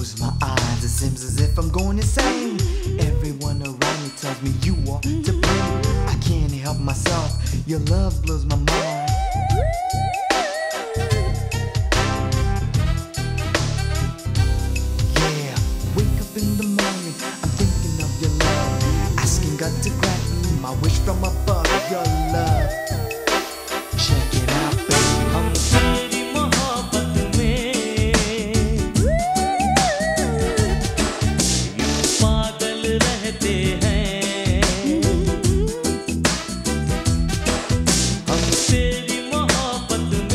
close my eyes, it seems as if I'm going insane. Everyone around me tells me you are to blame. I can't help myself, your love blows my mind. Yeah, wake up in the morning, I'm thinking of your love, asking God to grant me my wish from above, your love. Check it out, baby. हम तेरी मोहब्बत में यूं पागल रहते हैं। हम तेरी मोहब्बत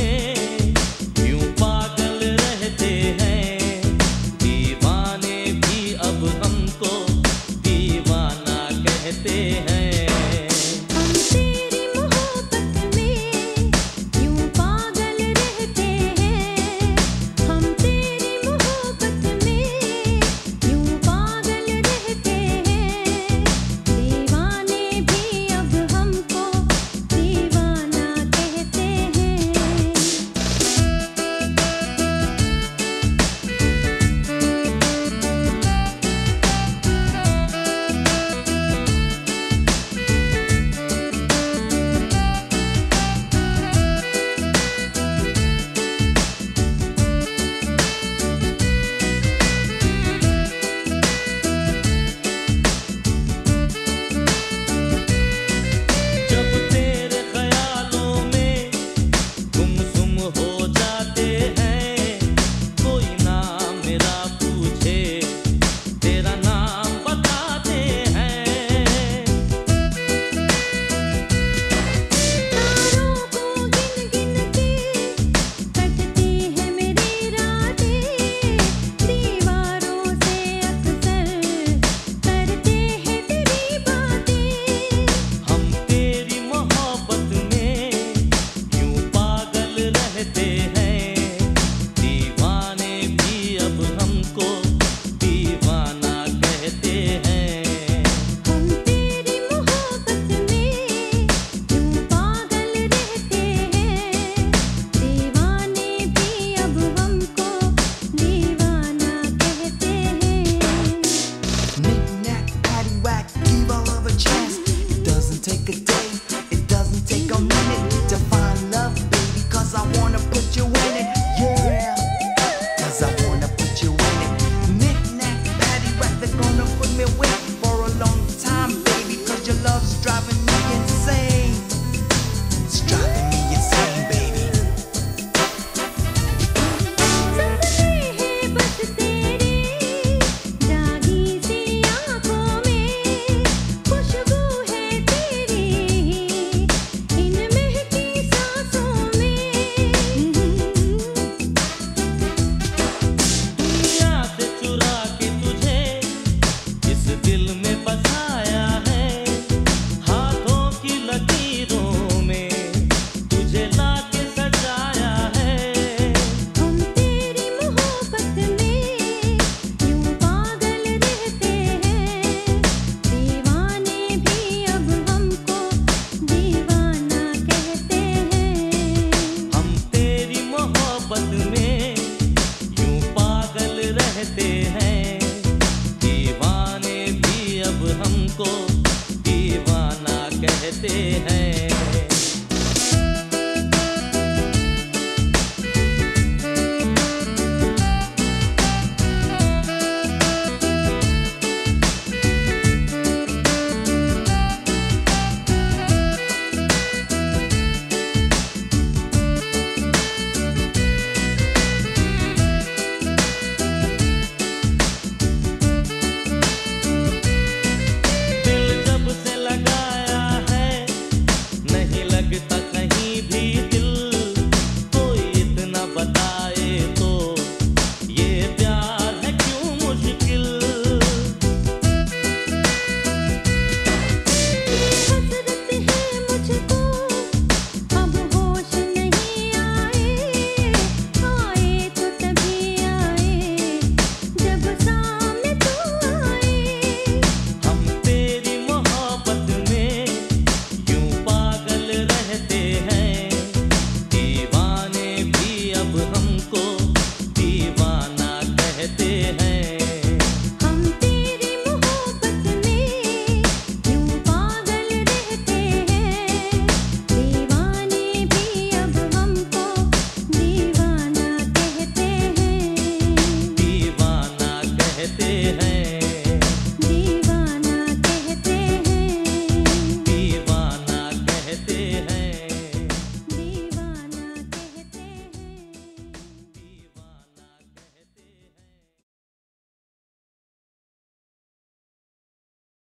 रहते हैं।